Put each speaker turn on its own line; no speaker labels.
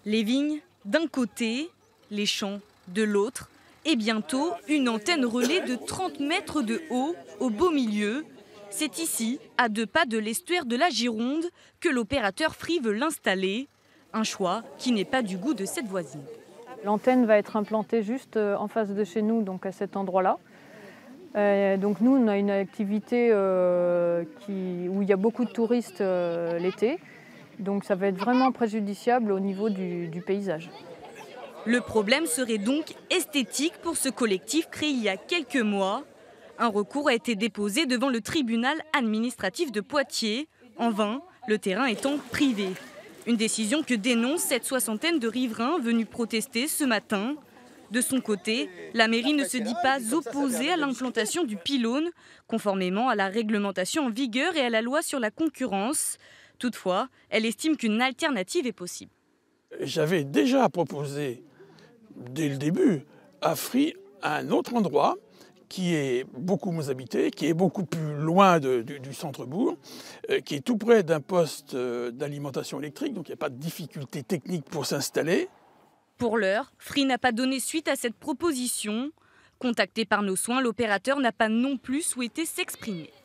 Les vignes d'un côté, les champs de l'autre, et bientôt une antenne relais de 30 mètres de haut au beau milieu. C'est ici, à 2 pas de l'estuaire de la Gironde, que l'opérateur Free veut l'installer. Un choix qui n'est pas du goût de cette voisine.
L'antenne va être implantée juste en face de chez nous, donc à cet endroit-là. Donc nous, on a une activité où il y a beaucoup de touristes l'été. Donc ça va être vraiment préjudiciable au niveau du paysage.
Le problème serait donc esthétique pour ce collectif créé il y a quelques mois. Un recours a été déposé devant le tribunal administratif de Poitiers. En vain, le terrain étant privé. Une décision que dénonce cette soixantaine de riverains venus protester ce matin. De son côté, la mairie ne se dit pas opposée à l'implantation du pylône, conformément à la réglementation en vigueur et à la loi sur la concurrence. Toutefois, elle estime qu'une alternative est possible.
J'avais déjà proposé, dès le début, à Free un autre endroit qui est beaucoup moins habité, qui est beaucoup plus loin du centre-bourg, qui est tout près d'un poste d'alimentation électrique, donc il n'y a pas de difficulté technique pour s'installer.
Pour l'heure, Free n'a pas donné suite à cette proposition. Contacté par nos soins, l'opérateur n'a pas non plus souhaité s'exprimer.